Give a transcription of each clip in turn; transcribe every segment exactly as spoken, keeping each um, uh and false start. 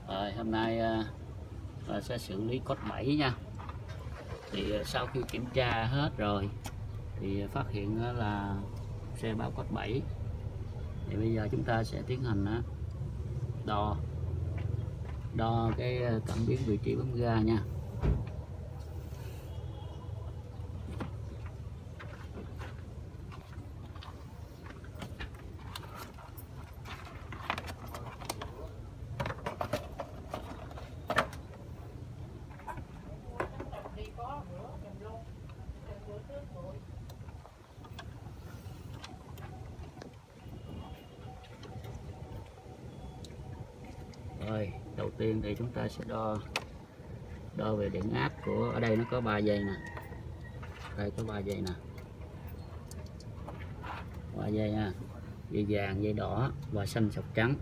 Rồi, hôm nay uh, sẽ xử lý cốt bảy nha. Thì uh, sau khi kiểm tra hết rồi thì phát hiện uh, là xe báo cốt bảy. Thì bây giờ chúng ta sẽ tiến hành uh, đo đo cái uh, cảm biến vị trí bấm ga nha. Rồi, đầu tiên thì chúng ta sẽ đo đo về điện áp của, ở đây nó có ba dây nè. Đây có ba dây nè. ba dây nha. Dây vàng, dây đỏ và xanh sọc trắng.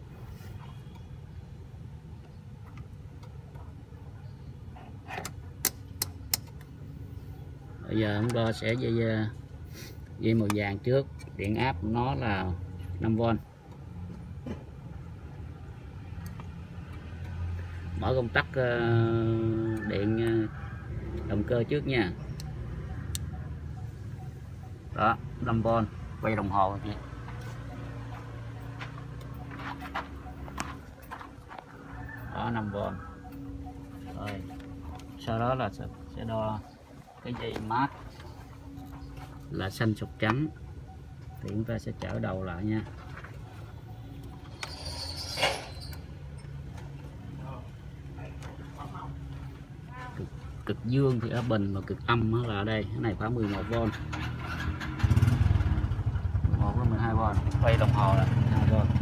Bây giờ chúng ta sẽ dây dây màu vàng trước, điện áp nó là năm vôn. Mở công tắc điện động cơ trước nha. Đó, năm vôn, quay đồng hồ chị. Đó, năm vôn. Rồi, sau đó là sẽ, sẽ đo cái dây mát là xanh sọc trắng. Thì chúng ta sẽ trở đầu lại nha. Cực, cực dương thì ở bình và cực âm là ở đây. Cái này khoảng mười một vôn. mười một đến mười hai vôn. Quay đồng hồ là mười hai vôn.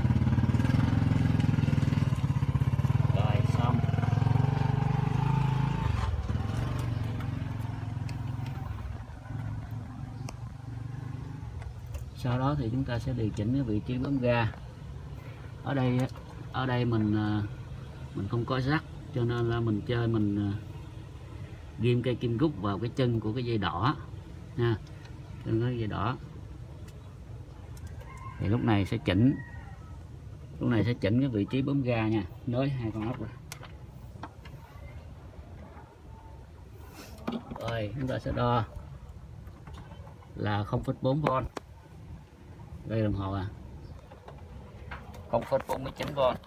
Rồi xong. Sau đó thì chúng ta sẽ điều chỉnh cái vị trí bấm ga. Ở đây ở đây mình mình không có rắc, cho nên là mình chơi mình ghim cây kim rút vào cái chân của cái dây đỏ nha, chân cái dây đỏ. Thì lúc này sẽ chỉnh lúc này sẽ chỉnh cái vị trí bấm ga nha, nối hai con ốc ra. Rồi chúng ta sẽ đo là không phẩy bốn vôn. Đây đồng hồ à, không phẩy bốn mươi chín vôn,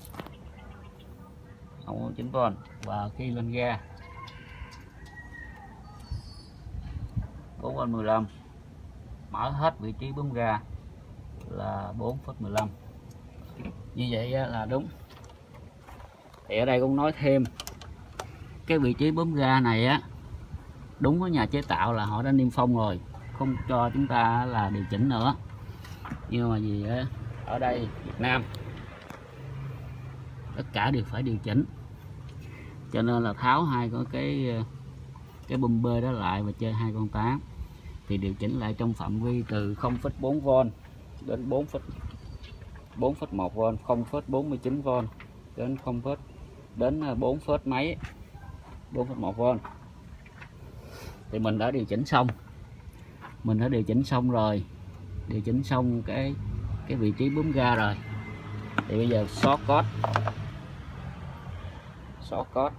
không phẩy chín vôn. Và khi lên ga bốn vôn mười lăm, mở hết vị trí bấm ga là bốn phẩy mười lăm. Như vậy là đúng. Thì ở đây cũng nói thêm, cái vị trí bấm ga này á, đúng với nhà chế tạo là họ đã niêm phong rồi, không cho chúng ta là điều chỉnh nữa. Nhưng mà gì á, ở đây Việt Nam tất cả đều phải điều chỉnh, cho nên là tháo hai có cái cái bum bê đó lại và chơi hai con tám. Thì điều chỉnh lại trong phạm vi từ không phẩy bốn vôn đến bốn phẩy một vôn, không phẩy bốn mươi chín vôn đến không phẩy đến bốn phẩy mấy bốn phẩy một vôn. Thì mình đã điều chỉnh xong mình đã điều chỉnh xong rồi điều chỉnh xong cái cái vị trí bấm ga rồi. Thì bây giờ xóa code xóa code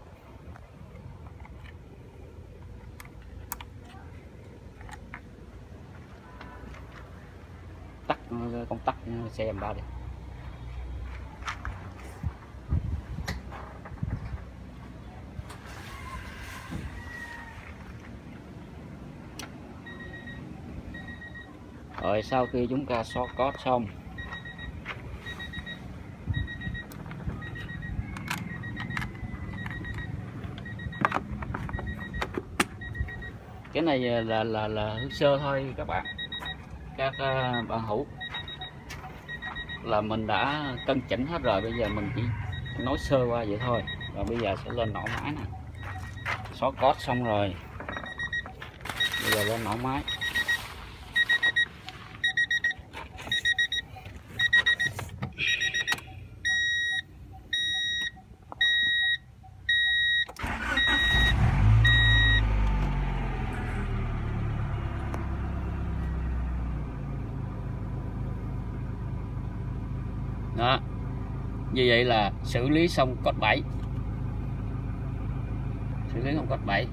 tắt công tắc xe em ba đi. Rồi sau khi chúng ta xóa code xong, cái này là là là sơ thôi các bạn, các uh, bạn hữu, là mình đã cân chỉnh hết rồi. Bây giờ mình chỉ nói sơ qua vậy thôi. Và bây giờ sẽ lên nổ máy nè. Xóa code xong rồi, bây giờ lên nổ máy. Đó, Như vậy là xử lý xong cốt bảy, xử lý xong cốt bảy.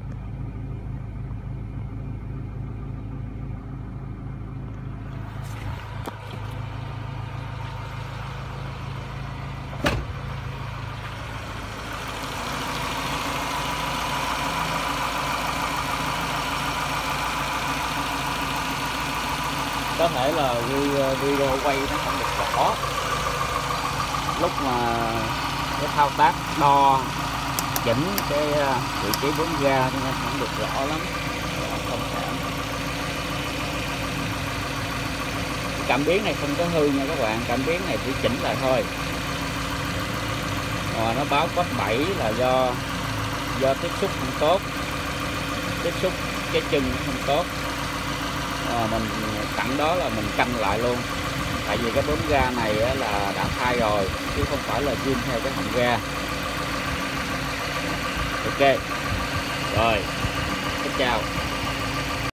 Có thể là video quay nó không được rõ, lúc mà cái thao tác đo chỉnh cái vị trí bấm ga cho nên không được rõ lắm, không cảm. Cảm biến này không có hư nha các bạn, cảm biến này chỉ chỉnh lại thôi. Và nó báo code bảy là do do tiếp xúc không tốt, tiếp xúc cái chân không tốt. À, mình tặng đó là mình canh lại luôn, tại vì cái bấm ga này là đã thay rồi chứ không phải là zin theo cái hộp ga. Ok rồi, xin chào.